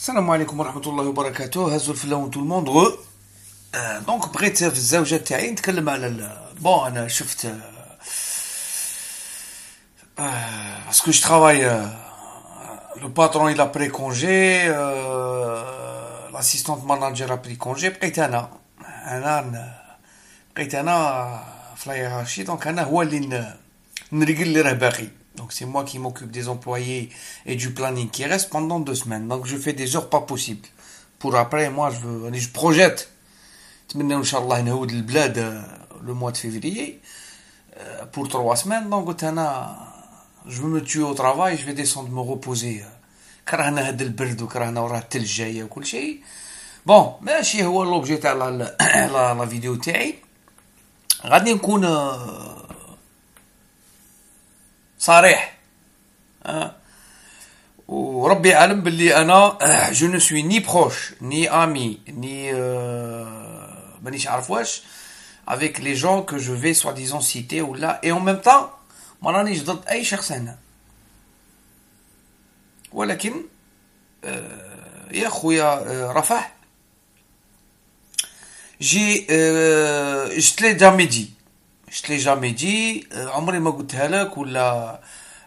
السلام عليكم ورحمة الله وبركاته. هزوا الفلا وانتو الموند دونك بغيت في الزوجة تاعي نتكلم على بون انا شفت باسكو جو ترافاي لو باترون il a pris congé l'assistante manager a pris congé بقيت انا في لا هيرارشي دونك انا هو اللي نرقل اللي راه باقي. Donc c'est moi qui m'occupe des employés et du planning qui reste pendant 2 semaines. Donc je fais des heures pas possibles. Pour après, moi, je projette. نتمنى ان شاء الله نهود البلاد le mois de février pour 3 semaines. Donc قلت انا je vais me tuer au travail, je vais descendre me reposer. كرهنا هاد البرد وكرهنا وراه الثلج جايه وكل شيء. بون ماشي هو لوبجي تاع لا فيديو تاعي. غادي نكون صريح وربي عالم باللي انا جو نو سوي ني بروش ني امي ني مانيش عارف واش avec les gens que je vais soi-disant citer ou là et en même temps ما رانيش ضد اي شخص هنا ولكن يا خويا رفح جي je te l'ai jamais dit عمري ما قلتها لك ولا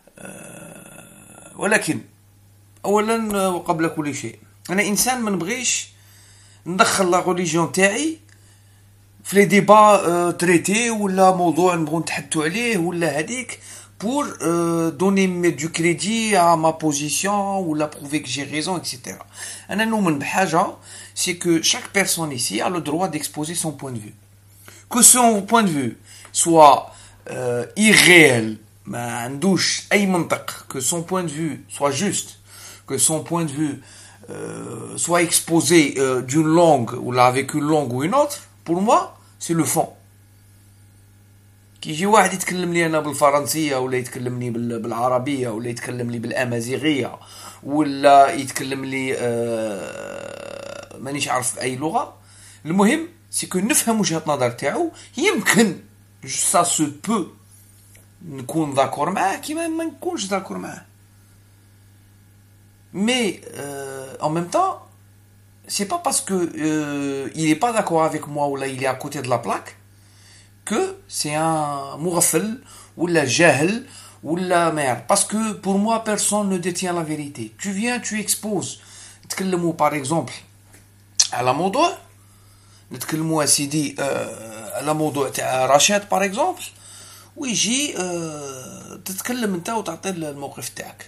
ولكن اولا وقبل كل شيء انا انسان ما نبغيش ندخل لا ريليجيون تاعي في لي ديبا تريتي ولا موضوع نبغوا نتحدثوا عليه ولا هذيك pour donner du crédit à ma position ou la prouver que j'ai raison, etc. انا نؤمن بحاجه c'est que chaque personne ici a le droit d'exposer son point de vue, que son point de vue soit irréel, ما عندوش اي منطق, que son point de vue soit juste, que son point de vue soit exposé d'une langue ou là avec une langue ou une autre. Pour moi c'est le fond. كي يجي واحد يتكلم لي انا بالفرنسيه ولا يتكلم لي بالعربيه ولا يتكلم لي بالامازيغيه ولا يتكلم لي مانيش عارف اي لغه, المهم سيكو نفهم وجهه نظر تاعو. يمكن سا سو بو نكون داكور معاه كيما ما نكونش داكور معاه, مي en même temps c'est pas parce que il est pas d'accord avec moi ou là il est à côté de la plaque que c'est un مغفل ولا جاهل ولا ما يعرف. parce que pour moi personne ne détient la vérité. tu viens tu exposes, نتكلموا par exemple على موضوع, نتكلموا سيدي على موضوع تاع رشاد par exemple, ويجي تتكلم انت وتعطي الموقف تاعك.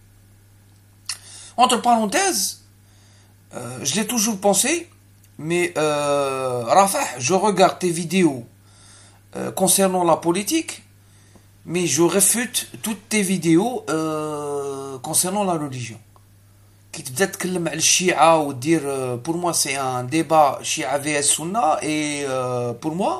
entre parenthèses je l'ai toujours pensé, mais Rafah, je regarde tes vidéos concernant la politique, mais je réfute toutes tes vidéos concernant la religion. كي تبدا تتكلم على الشيعة ودير pour moi c'est un débat Shia vs Sunna, et pour moi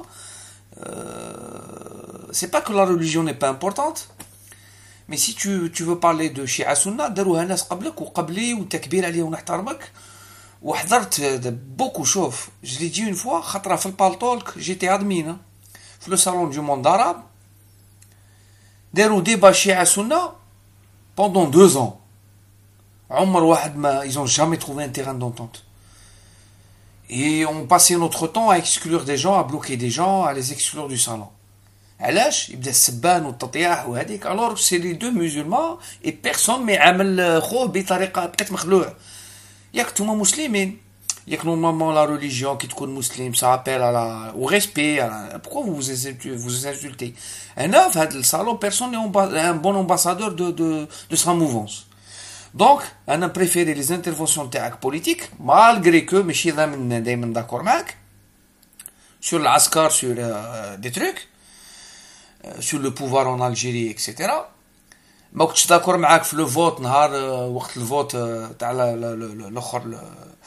c'est pas que la religion n'est pas importante, mais si tu veux parler de Shia Sunna داروها ناس قبلك وقبلي وانت كبير عليا ونحترمك وحضرت بوكو. شوف je l'ai dit une fois, خطرة في البالطولك j'étais admin في le salon du monde arabe, داروا débat Shia Sunna pendant 2 ans. عمر واحد ما ils ont jamais trouvé un terrain d'entente, et on passait notre temps à exclure des gens, à bloquer des gens, à les exclure du salon. علاش يبدا السبان والتطياح وهذيك alors c'est les deux musulmans et personne ما يعامل خوه بطريقه بقيت مخلوع. ياك نتوما مسلمين, ياك normalement la religion qui تكون مسلم ça appelle à la au respect. Pourquoi vous insultez هنا في هذا الصالون personne n'est un bon ambassadeur de sa mouvance. Donc انا بريفيري les interventions تاعك politique malgré que ماشي دائما داكور معاك sur العسكر sur des trucs sur le pouvoir en Algérie etc. ما كنتش داكور معاك في لو فوت نهار وقت الفوت تاع الاخر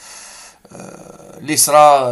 l'Isra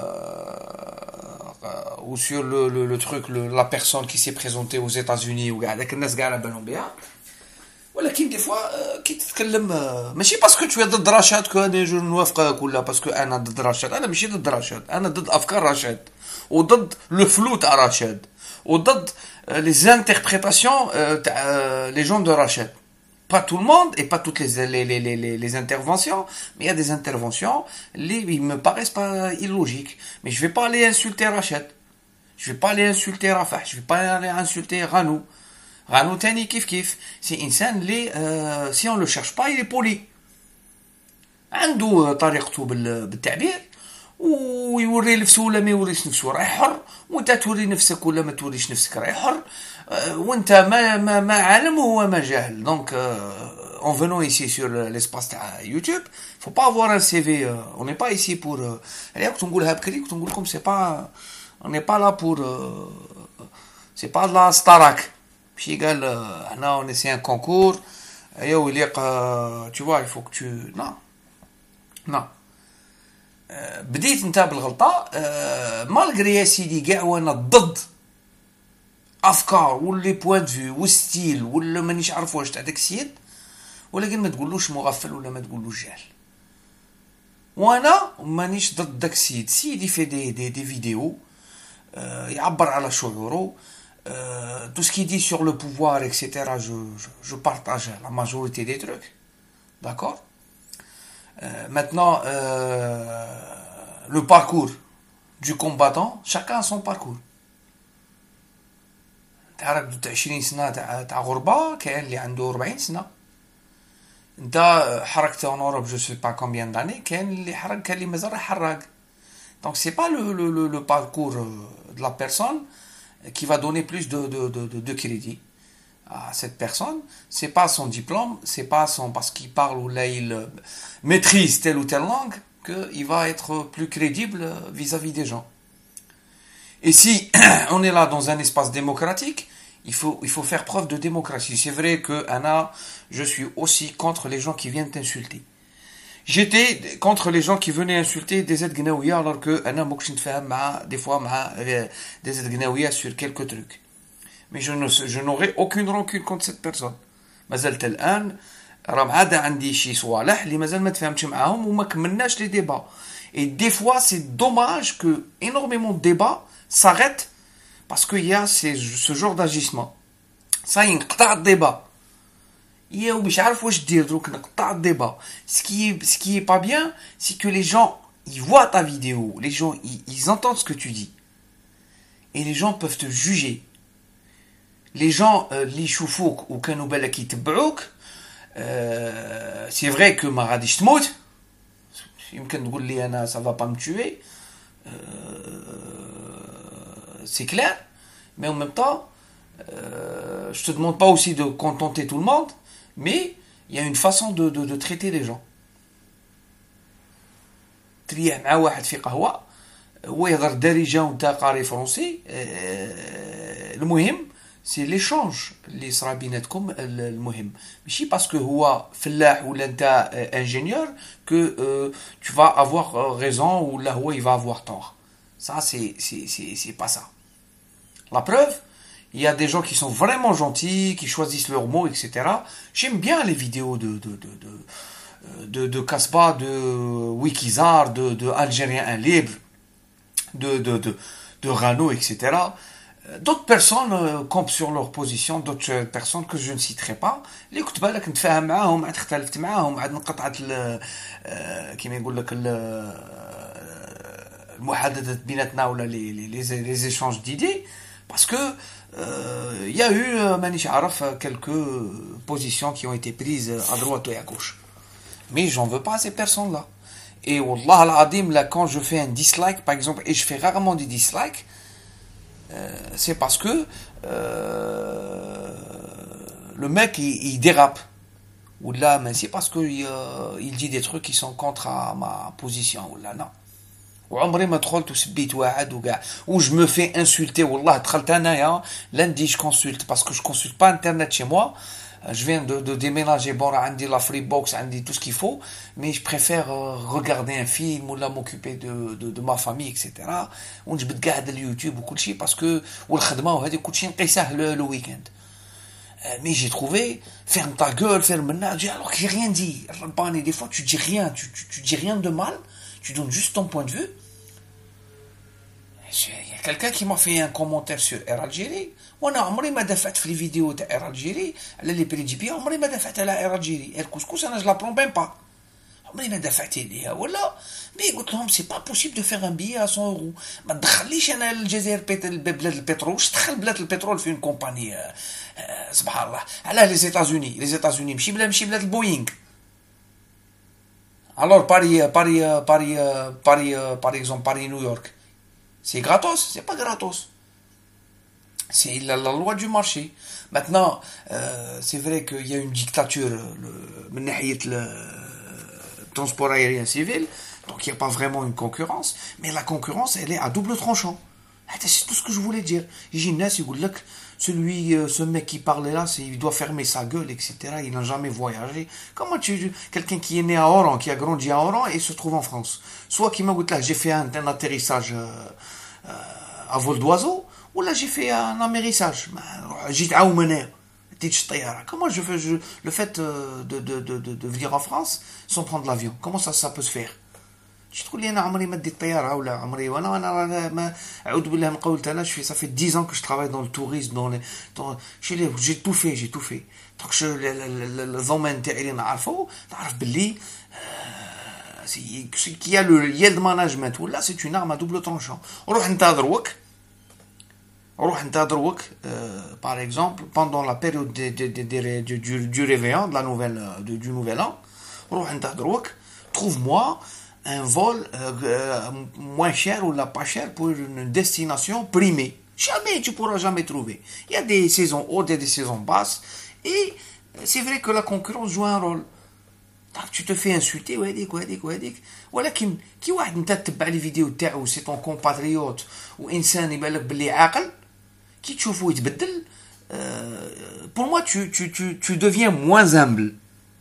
ou sur le truc la personne qui s'est présentée aux États-Unis وكاع داك الناس كاع على بالهم بها. ولكن دي فوا كي تتكلم ماشي باسكو تو ضد رشاد كو انا جو نوافقك ولا باسكو انا ضد رشاد. انا ماشي ضد رشاد, انا ضد افكار رشاد وضد لو فلو تاع رشاد وضد لي زانتربريتاسيون تاع لي جون دو رشاد. Pas tout le monde et pas toutes les interventions, mais il y a des interventions, ils me paraissent pas illogiques. Mais je vais pas aller insulter Rachel. Je vais pas aller insulter Rafah. Je vais pas aller insulter Ranou. Ranou tani kif kif. C'est insan si on le cherche pas, il est poli. عنده طريقته بالتعبير ويوري نفسه ولا ما يوريش نفسه راهي حر وانت توري نفسك ولا ما توريش نفسك راهي حر وانت ما عالم وهو ما جاهل دونك en venant ici sur l'espace تاع يوتيوب faut pas avoir un CV on n'est pas ici pour عليها كنت نقولها بكري كنت نقول لكم c'est pas on n'est pas là pour c'est pas de la starak ماشي قال هنا on essaie un concours ايوا يليق tu vois il faut que tu non non بديت انت بالغلطه مالغري يا سيدي كاع وانا ضد افكار واللي بوان فيو والستيل ولا مانيش عارف واش تاع داك السيد ولكن ما تقولوش مغفل ولا ما تقولوش جاهل وانا مانيش ضد داك السيد سيدي في دي فيديو يعبر على شعوره tout ce qu'il dit sur le pouvoir etc je partage la majorité des trucs d'accord. Maintenant, le parcours du combattant, chacun a son parcours. تعرف دوت 20 سنة تاع غربة كاين اللي عنده 40 سنة. انت حركت en Europe je sais pas combien d'années كاين اللي حرق كاين اللي مازال راح حراق. Donc c'est pas le parcours de la personne qui va donner plus de crédit à cette personne, c'est pas son diplôme, c'est pas son parce qu'il parle ou là il maîtrise telle ou telle langue qu'il va être plus crédible vis-à-vis des gens. Et si on est là dans un espace démocratique, il faut faire preuve de démocratie. C'est vrai que Anna, je suis aussi contre les gens qui viennent t'insulter. J'étais contre les gens qui venaient insulter des aides gnaouia alors que Anna ممكن نتفاهم مع des fois مع des aides gnaouia sur quelques trucs. Mais je n'aurai aucune rancune contre cette personne. مازالت الآن راه عاد عندي شي صوالح اللي مازال ما تفاهمتش معاهم وما كملناش les débats. Et des fois c'est dommage que énormément de débats s'arrêtent parce qu'il y a ce genre d'agissement. Ça ينقطع الديبا. يا ومش عارف واش دير دروك نقطع الديبا. Ce qui est pas bien, c'est que les gens ils voient ta vidéo, les gens ils entendent ce que tu dis. Et les gens peuvent te juger. Les gens اللي يشوفوك وكانوا بالك يتبعوك c'est vrai que ما غاديش تموت يمكن تقول لي انا ça va pas me tuer c'est clair mais en même temps je te demande pas aussi de contenter tout le monde mais il y a une façon de traiter les gens تريح مع واحد في قهوة هو يهضر دارجة وانت قاري فرنسي المهم c'est l'échange اللي صرا بيناتكم المهم ماشي باسكو هو فلاح ولا انت ingénieur que tu vas avoir raison ولا هو il va avoir tort ça c'est pas ça la preuve il y a des gens qui sont vraiment gentils qui choisissent leurs mots etc j'aime bien les vidéos de Kasbah de Wikizar de Algérien libre de Rano etc d'autres personnes campent sur leur position d'autres personnes que je ne citerai pas اللي كنت بالك نتفاهم معاهم عاد اختلفت معاهم عاد انقطعت كيما يقول لك المحادثات بيناتنا ولا les échanges d'idées parce que il y a eu مانيش عارف quelques positions qui ont été prises à droite et à gauche mais j'en veux pas à ces personnes là et wallah al-adim là quand je fais un dislike par exemple et je fais rarement des dislikes c'est parce que le mec il dérape ou là mais c'est parce que il dit des trucs qui sont contre ma position ou là non وعمري ما دخلت وسبيت واحد وكاع و je me fais insulter والله دخلت انايا lundi je consulte parce que je consulte pas internet chez moi je viens de déménager bon عندي la Freebox عندي tout ce qu'il faut mais je préfère regarder un film ou là m'occuper de ma famille etc ونجبد كاع هذا اليوتيوب وكل شيء parce que والخدمه وهذه كل شيء نقيسه le week-end mais j'ai trouvé ferme ta gueule ferme النار alors que j'ai rien dit رباني des fois tu dis rien tu dis rien de mal tu donnes juste ton point de vue quelqu'un qui m'a fait un commentaire sur Air Algérie وانا عمري ما دفعت في لي فيديو تاع Air Algérie على لي بري جي بي عمري ما دفعت على Air Algérie الكسكس انا جو لا برون بين با عمري ما دفعت ليها ولا مي قلت لهم سي با بوسيبل دو فيغ ان بي 100 اورو ما تدخليش انا الجزائر بلاد البترول واش دخل بلاد البترول في اون كومباني سبحان الله علاه لي زيتازوني ماشي بلاد البوينغ alors par exemple Paris New York c'est gratos c'est pas gratos c'est la loi du marché maintenant c'est vrai qu'il y a une dictature من ناحية transport aérien civil, donc il n'y a pas vraiment une concurrence, mais la concurrence, elle est à double tranchant. C'est tout ce que je voulais dire. Ce mec qui parlait là, il doit fermer sa gueule, etc. Il n'a jamais voyagé. Comment quelqu'un qui est né à Oran, qui a grandi à Oran et se trouve en France, soit qui m'a dit là, j'ai fait un atterrissage à vol d'oiseau, ou là j'ai fait un amérissage. J'ai comment je fais le fait de venir en France sans prendre l'avion comment ça peut se faire je trouve لي انا عمري ما ديت طياره ولا عمري وانا ما اعوذ بالله من قولت انا ça fait 10 ans que je travaille dans le tourisme j'ai tout fait donc le domaine تاعي اللي نعرفه نعرف باللي qu'il y a le yield management ولا c'est une arme à double tranchant روح انت دروك par exemple, pendant la période du réveillon, du nouvel an, trouve-moi un vol moins cher ou pas cher pour une destination primée. Jamais, tu pourras jamais trouver. Il y a des saisons hautes et des saisons basses, et c'est vrai que la concurrence joue un rôle. Tu te fais insulter ولكن كي واحد انت تتبع لي فيديو تاعو سي طون كومباتريوت وانسان يبان لك بلي عاقل كي تشوفو يتبدل pour moi tu deviens moins humble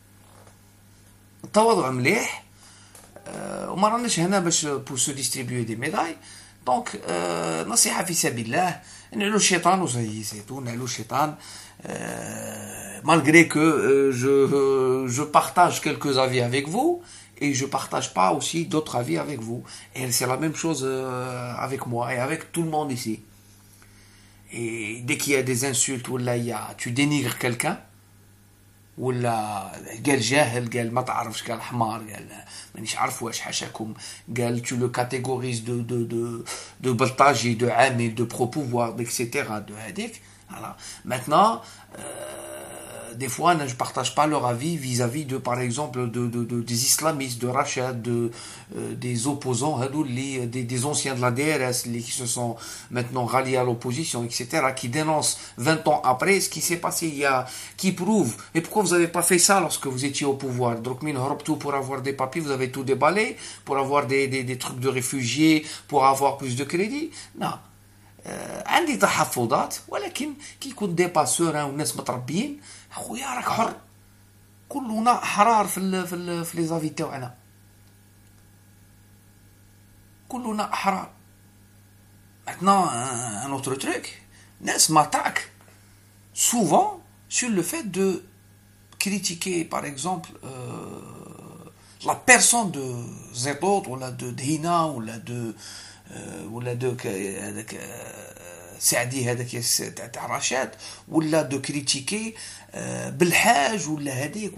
التواضع مليح وما راناش هنا باش pour se distribuer des médailles donc نصيحة في سبيل الله نعلو الشيطان وزي سيتو نعلو الشيطان malgré que je partage quelques avis avec vous et je partage pas aussi d'autres avis avec vous et c'est la même chose avec moi et avec tout le monde ici et dès qu'il y a des insultes ou là tu dénigres quelqu'un ولا قال جاهل قال ما تعرفش قال حمار قال مانيش عارف واش حاشاكم قال tu le catégorises de بلطاجي de عامل de pro-pouvoir etc de هذيك voilà maintenant des fois je partage pas leur avis vis-à-vis de par exemple des islamistes de Rachad des opposants des anciens de la DRS qui se sont maintenant ralliés à l'opposition etc qui dénoncent 20 ans après ce qui s'est passé qui prouvent et pourquoi vous avez pas fait ça lorsque vous étiez au pouvoir donc pour avoir des papiers vous avez tout déballé pour avoir des trucs de réfugiés pour avoir plus de crédit non عندي تحفظات ولكن كي يكون ديبا سوران والناس متربيين خويا راك حر كلنا احرار في لي زافي تاعنا كلنا احرار maintenant un autre truc الناس m'attaquent souvent sur le fait de critiquer par exemple la personne de Zetot ou de Dina ou ولا هذاك سعدي هذاك تاع رشاد ولا دو كريتيكي بالحاج ولا هذيك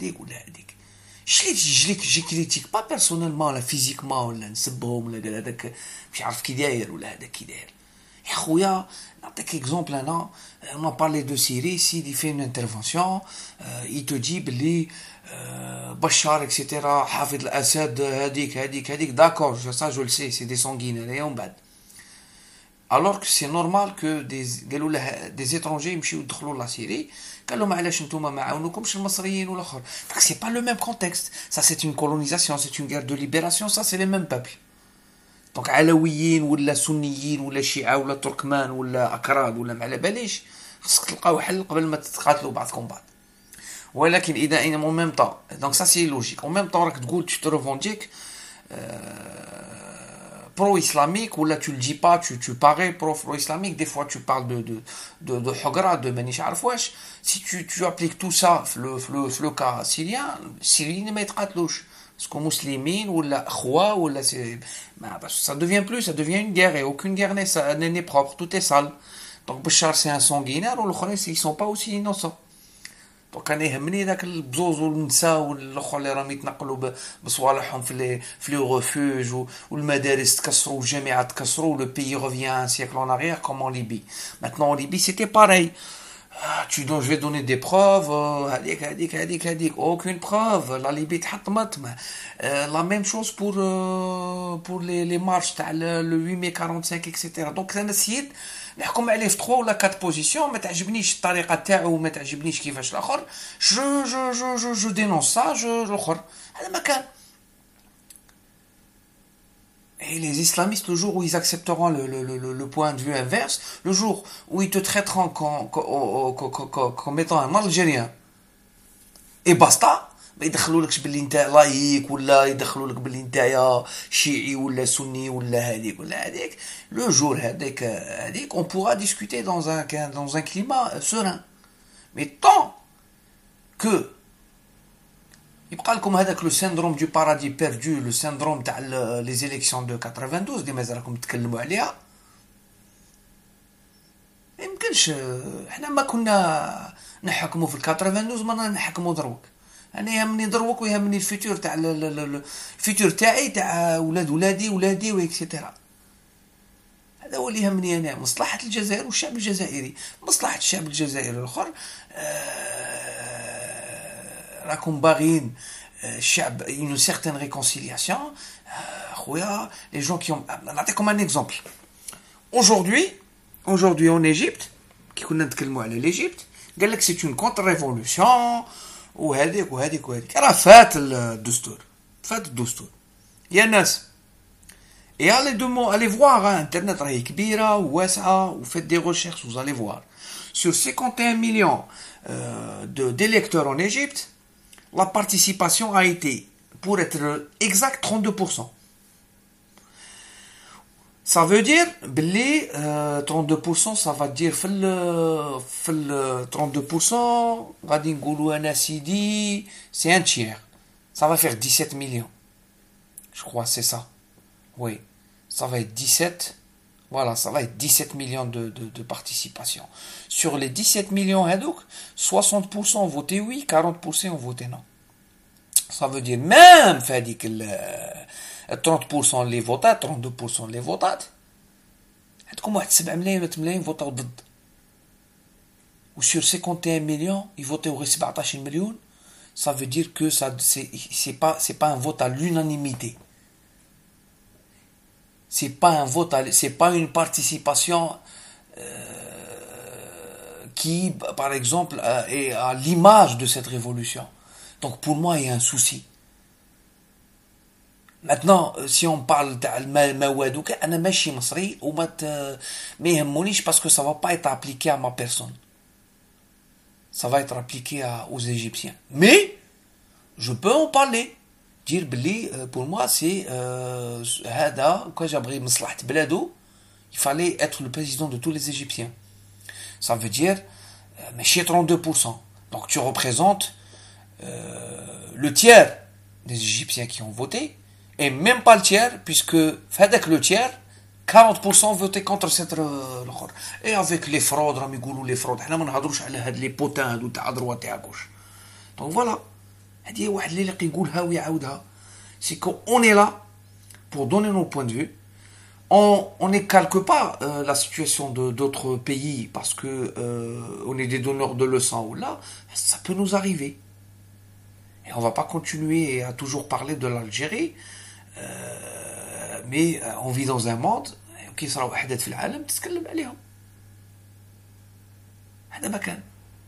جي كريتيك با بيرسونيلمون لا فيزيكمون ولا نسبهم ولا قال هذاك مش عارف كي داير ولا هذاك كي داير يا خويا نعطيك اكزومبل انا on a parlé de Syrie s'il fait une intervention il te dit بلي بشار etc حافظ الاسد هذيك d'accord ça je le sais c'est des sanguinaires et on بعد alors que c'est normal que قالوا له des étrangers يمشيو يدخلوا لا سيري قال لهم علاش نتوما ما عاونوكمش المصريين والاخر donc c'est pas le même contexte ça c'est une colonisation c'est une guerre de libération ça c'est les mêmes peuples donc علويين ولا سنيين ولا شيعة ولا تركمان ولا اكراد ولا ما على باليش خصك تلقاو حل قبل ما تتقاتلوا بعضكم بعض ولكن اذا ان en même temps donc ça c'est logique en même temps راك تقول tu te revendiques pro-islamique ou là tu le dis pas tu parais pro-islamique des fois tu parles de حقرة de مانيش عارف واش si tu appliques tout ça في le cas syrien السيريين ما يتقاتلوش Est-ce qu'on musulmane ou la khwa ou la ça devient plus, ça devient une guerre et aucune guerre n'est propre, tout est sale. Donc Bachar c'est un sanguinaire ou l'autre ils sont pas aussi innocents. Donc انا يهمني ذاك البزوز والنساء والاخر اللي راهم يتنقلوا بصوالحهم في لي ريفوج والمدارس تكسروا والجامعات تكسروا le pays revient un siècle en arrière comme en Libye. Maintenant en Libye c'était pareil. Je vais donner des preuves. Aucune preuve. La Libye تحطمت. La même chose pour les marches le 8 mai 45 etc. Donc انا نسيت نحكم عليه في 3 ولا 4 بوزيسيون ما تعجبنيش الطريقه تاعو وما تعجبنيش كيفاش الاخر جو دينونس سا الاخر هذا ما كان. Et les islamistes, le jour où ils accepteront le point de vue inverse, le jour où ils te traiteront comme étant un Algérien, et basta, ما يدخلولكش باللي انت لايك ولا يدخلولك باللي انت شيعي ولا سني ولا هذيك ولا هذيك. Le jour هذيك on pourra discuter dans un climat serein. Mais tant que يبقى لكم هذاك لو syndrome du paradis perdu, le syndrome تاع les élections de 92 اللي مازال راكم تتكلموا عليها، ما يمكنش. احنا ما كنا نحكموا في 92 ما نحكموا دروك. انا يهمني دروك ويهمني الفيتور تاع الفيتور تاعي تاع ولادي واكسيتيرا. هذا هو اللي يهمني انا، مصلحه الجزائر والشعب الجزائري. مصلحه الشعب الجزائري الاخر راكم باغيين الشعب une certaine réconciliation. خويا les gens qui ont نعطيكم un exemple. Aujourd'hui en Égypte كي كنا نتكلموا على l'Égypte قال لك c'est une contre-révolution وهذيك راه فات الدستور يا ناس. Et allez voir internet راهي كبيره وواسعه وفaites des recherches, vous allez voir sur 51 millions d'électeurs en Égypte, la participation a été, pour être exact, 32%. Ça veut dire, 32%, ça va dire, 32%, غادي نقولوا أنا سيدي, c'est un tiers. Ça va faire 17 millions. Je crois, c'est ça. Oui. Ça va être 17. Voilà, ça va être 17 millions de participation. Sur les 17 millions, 60% ont voté oui, 40% ont voté non. Ça veut dire même, fait que 30% les votats, 32% les votats. عندكم واحد 7 ملايين ولا 8 ملايين فوتاو ضد. وسور 51 مليون يفوتيو غير 17 مليون. Ça veut dire que ça c'est pas un vote à l'unanimité. C'est pas une participation qui, par exemple, est à l'image de cette révolution. Donc pour moi, il y a un souci. Maintenant, si on parle de أنا ماشي مصري وما يهمونيش parce que ça va pas être appliqué à ma personne. Ça va être appliqué aux Égyptiens. Mais je peux en parler. Dire بلي pour moi c'est هذا quand j'abri مصلحة بلادو, il fallait être le président de tous les Égyptiens. Ça veut dire ماشي 32%. Donc tu représentes le tiers des Égyptiens qui ont voté, et même pas le tiers, puisque avec le tiers 40% votaient contre cette l'autre. Et avec les fraudes, راهم يقولوا les fraudes, حنا ما نهضروش على هاد لي بوتان هادو تاع droite et à gauche. Donc voilà. هذه واحد اللي يلقى يقولها ويعاودها. C'est qu'on est là pour donner nos points de vue. On ne calque pas la situation de d'autres pays parce que on est des donneurs de leçons ou là, ça peut nous arriver. Et on va pas continuer à toujours parler de l'Algérie, mais on vit dans un monde qui sera وحدات في العالم تتكلم عليهم. هذا ما كان.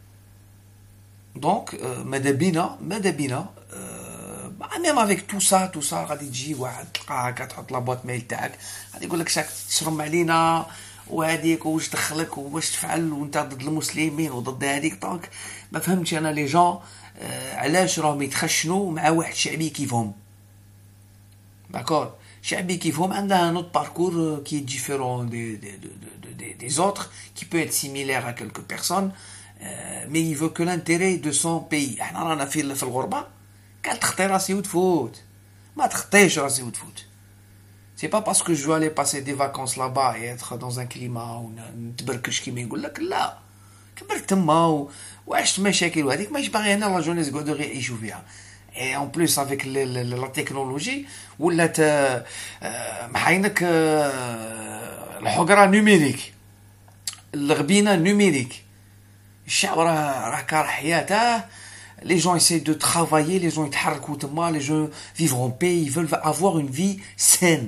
Donc ماذا بينا même avec tout ça غادي تجي واحد تلقاها كتحط لابواط ميل تاعك غادي يقول لك شاك تشرم علينا وهذيك واش دخلك واش تفعل وانت ضد المسلمين وضد هذيك. دونك ما فهمتش انا لي جون علاش راهم يتخشنوا مع واحد شعبي كيفهم. داكور شعبي كيفهم عندها نوت باركور qui est différent des autres, qui peut être similaire à quelques personnes, mais il veut que l'intérêt de son pays. احنا رانا في الغربه قال تخطي راسي وتفوت. ما تخطيش راسي وتفوت. C'est pas parce que je veux aller passer des vacances là-bas et être dans un climat ونتبركش كيما يقول لك، لا. كبرت تما وعشت مشاكل وهذيك ماش باغي هنا لا جونيس يقعدوا غير يعيشوا فيها. اي اون بليس افيك لا تكنولوجي ولات محاينك الحقره نوميريك، الغبينه نوميريك. الشعب راه كاره حياته. Les gens essaient de travailler, les gens يتحركوا تما, les gens vivent en paix, ils veulent avoir une vie saine.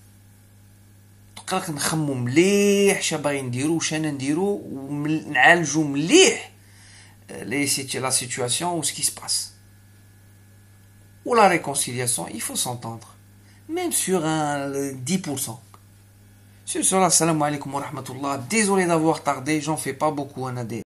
تقراك نخمو مليح شا باغي نديرو وش انا نديرو ونعالجو مليح la situation ou ce qui se passe. Ou la réconciliation, il faut s'entendre. Même sur un 10%. Sur cela, salam alaikum wa rahmatullah. Désolé d'avoir tardé, j'en fais pas beaucoup.